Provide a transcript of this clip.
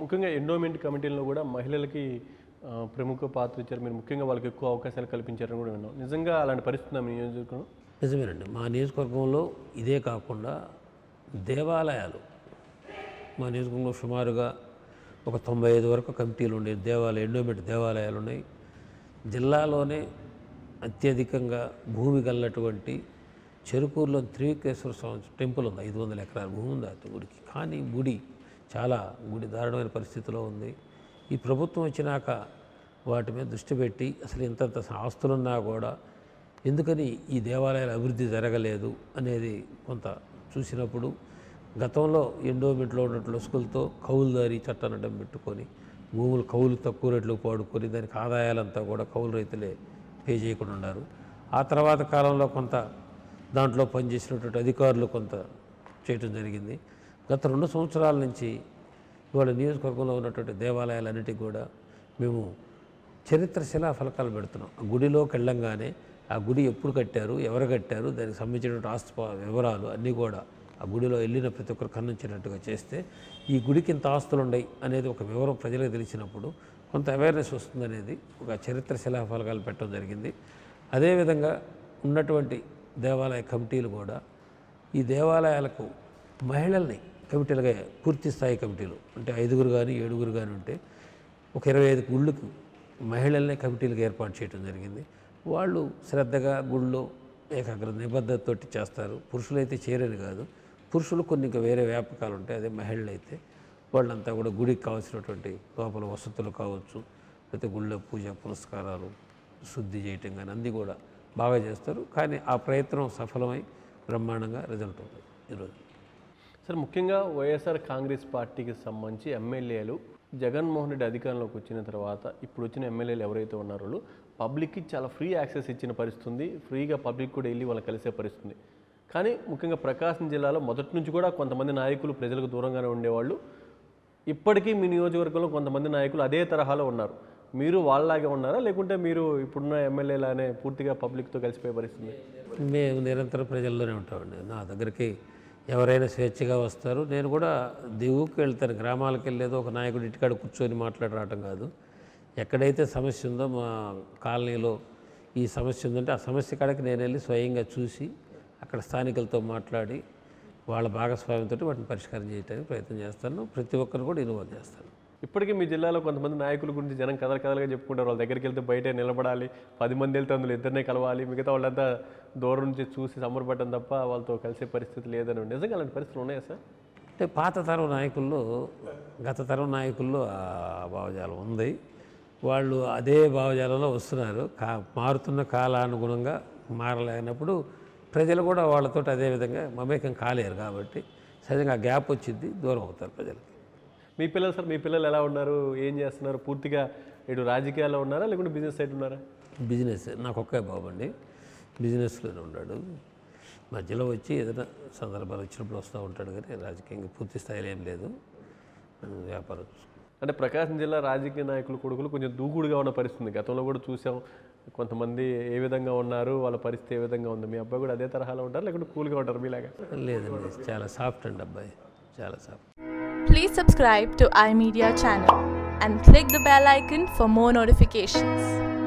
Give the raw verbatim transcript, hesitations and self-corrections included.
ముఖ్యంగా ఎండోమెంట్ కమిటీల్లో కూడా మహిళలకి ప్రముఖ పాత్ర ఇచ్చారు, మీరు ముఖ్యంగా వాళ్ళకి ఎక్కువ అవకాశాలు కల్పించారని కూడా విన్నాం. నిజంగా అలాంటి పరిస్థితి మీ నియోజకవర్గం? నిజమేనండి. మా నియోజకవర్గంలో ఇదే కాకుండా దేవాలయాలు, మా నియోజకవర్గంలో సుమారుగా ఒక తొంభై ఐదు వరకు కమిటీలు ఉండే దేవాలయ ఎండోమెంట్ దేవాలయాలు ఉన్నాయి. జిల్లాలోనే అత్యధికంగా భూమి గలటువంటి చెరుకూరులో త్రివిక్రేశ్వర స్వామి టెంపుల్ ఉంది. ఐదు వందల ఎకరాల భూమి ఉంది ఆ గుడికి. కానీ గుడి చాలా గుడి దారుణమైన పరిస్థితిలో ఉంది. ఈ ప్రభుత్వం వచ్చినాక వాటి మీద దృష్టి పెట్టి అసలు ఇంతంత ఆస్తులున్నా కూడా ఎందుకని ఈ దేవాలయాల అభివృద్ధి జరగలేదు అనేది కొంత చూసినప్పుడు, గతంలో ఎండోమెంట్లో ఉన్నట్టు లొసుకులతో కౌలుదారి చట్టాన్ని అడ్డం పెట్టుకొని భూములు కౌలు తక్కువ రేట్లు పాడుకొని దానికి ఆదాయాలంతా కూడా కౌలు రైతులే పే చేయకుండా ఉన్నారు. ఆ తర్వాత కాలంలో కొంత దాంట్లో పనిచేసినటువంటి అధికారులు కొంత చేయటం జరిగింది. గత రెండు సంవత్సరాల నుంచి ఇవాళ నియోజకవర్గంలో ఉన్నటువంటి దేవాలయాలన్నిటికీ కూడా మేము చరిత్ర శిలా ఫలకాలు పెడుతున్నాం. ఆ గుడిలోకి వెళ్ళంగానే ఆ గుడి ఎప్పుడు కట్టారు, ఎవరు కట్టారు, దానికి సంబంధించినటువంటి ఆస్తి వివరాలు అన్నీ కూడా ఆ గుడిలో వెళ్ళిన ప్రతి ఒక్కరు కన్నుంచినట్టుగా చేస్తే ఈ గుడికి ఇంత ఆస్తులు ఉన్నాయి అనేది ఒక వివరం ప్రజలకు తెలిసినప్పుడు కొంత అవేర్నెస్ వస్తుందనేది ఒక చరిత్ర శిలా ఫలకాలు పెట్టడం జరిగింది. అదేవిధంగా ఉన్నటువంటి దేవాలయ కమిటీలు కూడా ఈ దేవాలయాలకు మహిళల్ని కమిటీలుగా పూర్తి స్థాయి కమిటీలు అంటే ఐదుగురు కానీ ఏడుగురు కానీ ఉంటే ఒక ఇరవై ఐదు గుళ్ళకు మహిళల్ని కమిటీలుగా ఏర్పాటు చేయడం జరిగింది. వాళ్ళు శ్రద్ధగా గుళ్ళో ఏకాగ్ర నిబద్ధతతోటి చేస్తారు. పురుషులైతే చేయరని కాదు, పురుషులు కొన్ని ఇంకా వేరే వ్యాపకాలు ఉంటాయి. అదే మహిళలు అయితే వాళ్ళంతా కూడా గుడికి కావాల్సినటువంటి లోపల వసతులు కావచ్చు, లేకపోతే గుళ్ళో పూజ పురస్కారాలు శుద్ధి చేయటం కానీ అన్నీ కూడా బాగా చేస్తారు. కానీ ఆ ప్రయత్నం సఫలమై బ్రహ్మాండంగా రిజల్ట్ అవుతుంది ఈరోజు. సార్, ముఖ్యంగా వైఎస్ఆర్ కాంగ్రెస్ పార్టీకి సంబంధించి ఎమ్మెల్యేలు జగన్మోహన్ రెడ్డి అధికారంలోకి వచ్చిన తర్వాత ఇప్పుడు వచ్చిన ఎమ్మెల్యేలు ఎవరైతే ఉన్నారో పబ్లిక్కి చాలా ఫ్రీ యాక్సెస్ ఇచ్చిన పరిస్థితుంది, ఫ్రీగా పబ్లిక్ కూడా వెళ్ళి వాళ్ళని కలిసే పరిస్థితుంది. కానీ ముఖ్యంగా ప్రకాశం జిల్లాలో మొదటి నుంచి కూడా కొంతమంది నాయకులు ప్రజలకు దూరంగానే ఉండేవాళ్ళు. ఇప్పటికీ మీ నియోజకవర్గంలో కొంతమంది నాయకులు అదే తరహాలో ఉన్నారు. మీరు వాళ్ళలాగే ఉన్నారా, లేకుంటే మీరు ఇప్పుడున్న ఎమ్మెల్యేలానే పూర్తిగా పబ్లిక్తో కలిసిపోయే పరిస్థితుంది? మేము నిరంతరం ప్రజల్లోనే ఉంటామండి. నా దగ్గరికి ఎవరైనా స్వేచ్ఛగా వస్తారు. నేను కూడా దిగుకి వెళ్తాను, గ్రామాలకు వెళ్ళేదో ఒక నాయకుడు ఇంటికాడ కూర్చొని మాట్లాడి రావటం కాదు. ఎక్కడైతే సమస్య ఉందో మా కాలనీలో ఈ సమస్య ఉందంటే ఆ సమస్య కాడికి నేను వెళ్ళి స్వయంగా చూసి అక్కడ స్థానికులతో మాట్లాడి వాళ్ళ భాగస్వామ్యంతో వాటిని పరిష్కారం చేయడానికి ప్రయత్నం చేస్తాను. ప్రతి ఒక్కరు కూడా ఇన్వాల్వ్ చేస్తాను. ఇప్పటికీ మీ జిల్లాలో కొంతమంది నాయకుల గురించి జనం కథలు కథలుగా చెప్పుకుంటారు. వాళ్ళ దగ్గరికి వెళ్తే బయటే నిలబడాలి, పది మంది వెళ్తే అందులో ఇద్దరినే కలవాలి, మిగతా వాళ్ళంతా దూరం నుంచి చూసి సంబరపడటం తప్ప వాళ్ళతో కలిసే పరిస్థితి లేదని. నిజంగా అలాంటి పరిస్థితులు ఉన్నాయా సార్? అంటే పాత తరం నాయకుల్లో గత తరం నాయకుల్లో ఆ భావజాలం ఉంది. వాళ్ళు అదే భావజాలంలో వస్తున్నారు. కా మారుతున్న కాలానుగుణంగా మారలేనప్పుడు ప్రజలు కూడా వాళ్ళతో అదేవిధంగా మమేకం కాలేరు. కాబట్టి సహజంగా గ్యాప్ వచ్చింది, దూరం అవుతారు ప్రజలకి. మీ పిల్లలు సార్, మీ పిల్లలు ఎలా ఉన్నారు, ఏం చేస్తున్నారు? పూర్తిగా ఇటు రాజకీయాల్లో ఉన్నారా, లేకుంటే బిజినెస్ సైడ్ ఉన్నారా? బిజినెస్. నాకు ఒక్కే బాబు అండి, బిజినెస్లోనే ఉన్నాడు. మధ్యలో వచ్చి ఏదైనా సందర్భాలు వచ్చినప్పుడు వస్తూ ఉంటాడు, కానీ రాజకీయంగా పూర్తి స్థాయిలో ఏం లేదు, వ్యాపారం. అంటే ప్రకాశం జిల్లా రాజకీయ నాయకులు కొడుకులు కొంచెం దూకుడుగా ఉన్న పరిస్థితి గతంలో కూడా చూసాం. కొంతమంది ఏ విధంగా ఉన్నారు, వాళ్ళ పరిస్థితి ఏ విధంగా ఉంది? మీ అబ్బాయి కూడా అదే తరహాలో ఉంటారు, లేకుంటే కూల్గా ఉంటారు మీలాగా? లేదండి, చాలా సాఫ్ట్ అండి అబ్బాయి, చాలా soft. Please subscribe to iMedia channel and click the bell icon for more notifications.